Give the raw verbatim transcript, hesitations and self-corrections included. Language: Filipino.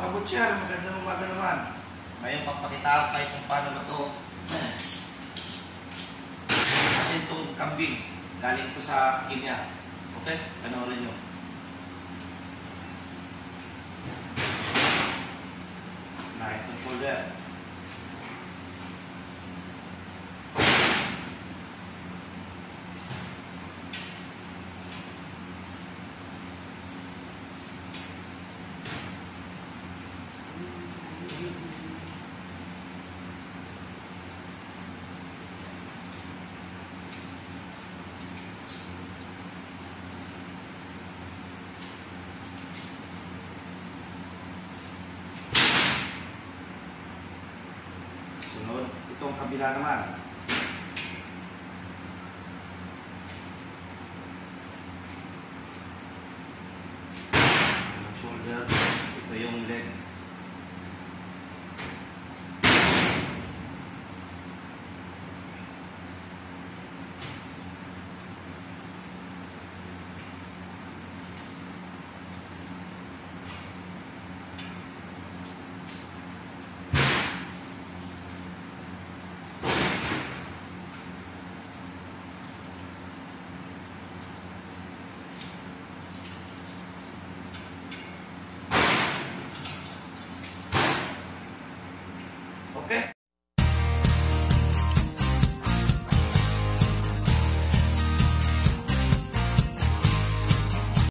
kabutsyar, magandang umaga naman. Ngayon papakitaan kayo kung paano ba ito. Kasi itong kambing, galing ito sa Kenya. Okay? Panoorin nyo. Na itong shoulder. Sunod, itong kabila naman. Shoulder, ito yung leg.